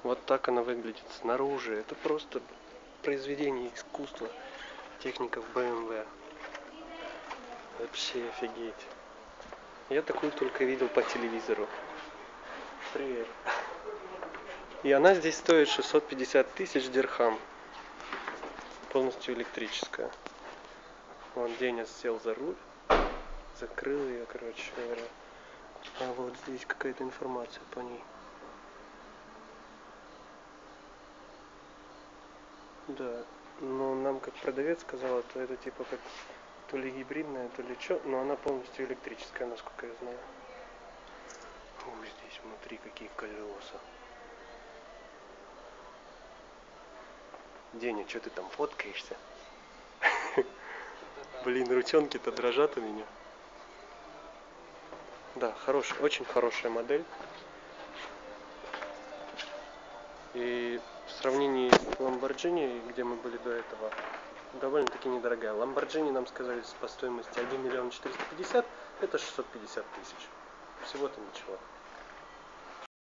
Вот так она выглядит снаружи. Это просто произведение искусства техников BMW. Вообще офигеть. Я такую только видел по телевизору. Привет. И она здесь стоит 650 тысяч дирхам. Полностью электрическая. Вон Деня сел за руль. Закрыл ее, короче говоря. А вот здесь какая-то информация по ней. Да, но нам как продавец сказала, то это типа как то ли гибридная, то ли что, но она полностью электрическая, насколько я знаю. О, здесь внутри какие колеса. Деня, что ты там фоткаешься? Блин, ручонки-то дрожат у меня. Да, хорошая, очень хорошая модель. И в сравнении с Lamborghini, где мы были до этого, довольно-таки недорогая. Lamborghini нам сказали по стоимости 1 миллион 450, это 650 тысяч. Всего-то ничего.